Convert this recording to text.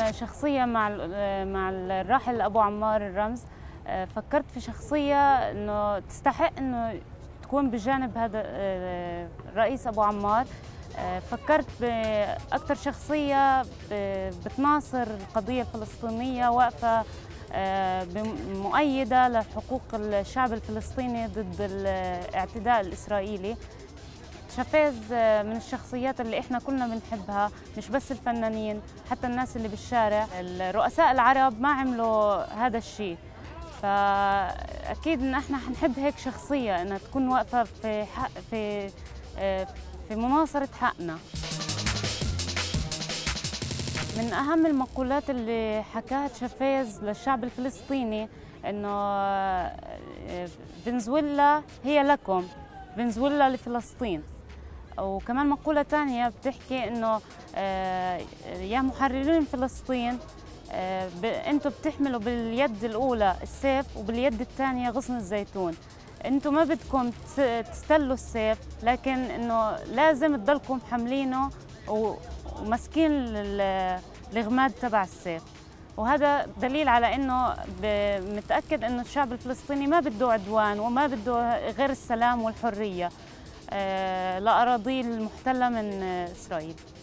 شخصية مع الراحل أبو عمار الرمز. فكرت في شخصية إنه تستحق إنه تكون بجانب هذا الرئيس أبو عمار. فكرت بأكثر شخصية بتناصر القضية الفلسطينية، واقفة مؤيدة لحقوق الشعب الفلسطيني ضد الاعتداء الإسرائيلي. شافيز من الشخصيات اللي احنا كلنا بنحبها، مش بس الفنانين، حتى الناس اللي بالشارع. الرؤساء العرب ما عملوا هذا الشيء، فاكيد ان احنا حنحب هيك شخصيه انها تكون واقفه في حق في مناصره حقنا. من اهم المقولات اللي حكاها شافيز للشعب الفلسطيني انه فنزويلا هي لكم، فنزويلا لفلسطين. وكمان مقولة تانية بتحكي إنه يا محررين فلسطين، أنتم بتحملوا باليد الأولى السيف وباليد الثانية غصن الزيتون. أنتم ما بدكم تستلوا السيف، لكن إنه لازم تضلكم حاملينه وماسكين الغماد تبع السيف. وهذا دليل على إنه متأكد إنه الشعب الفلسطيني ما بده عدوان وما بده غير السلام والحرية لأراضيه المحتلة من إسرائيل.